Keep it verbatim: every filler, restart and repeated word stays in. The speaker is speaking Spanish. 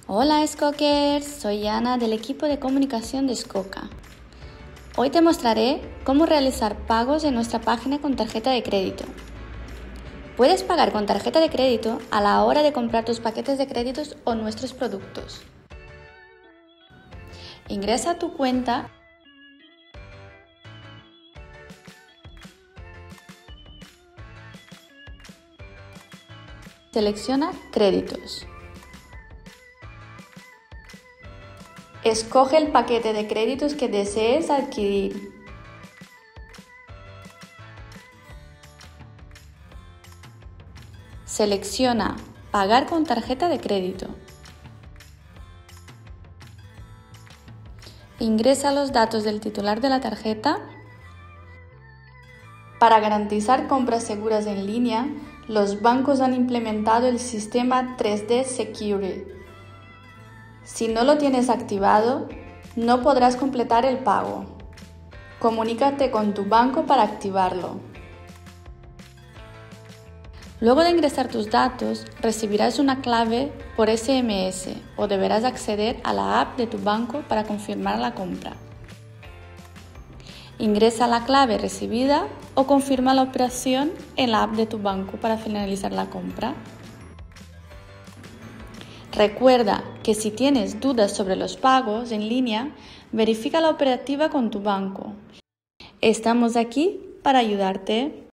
Hola Skokers, soy Ana del equipo de comunicación de Skoka. Hoy te mostraré cómo realizar pagos en nuestra página con tarjeta de crédito. Puedes pagar con tarjeta de crédito a la hora de comprar tus paquetes de créditos o nuestros productos. Ingresa a tu cuenta selecciona Créditos. Escoge el paquete de créditos que desees adquirir. Selecciona Pagar con tarjeta de crédito. Ingresa los datos del titular de la tarjeta. Para garantizar compras seguras en línea, los bancos han implementado el sistema tres D Secure. Si no lo tienes activado, no podrás completar el pago. Comunícate con tu banco para activarlo. Luego de ingresar tus datos, recibirás una clave por S M S o deberás acceder a la app de tu banco para confirmar la compra. Ingresa la clave recibida o confirma la operación en la app de tu banco para finalizar la compra. Recuerda que si tienes dudas sobre los pagos en línea, verifica la operativa con tu banco. Estamos aquí para ayudarte.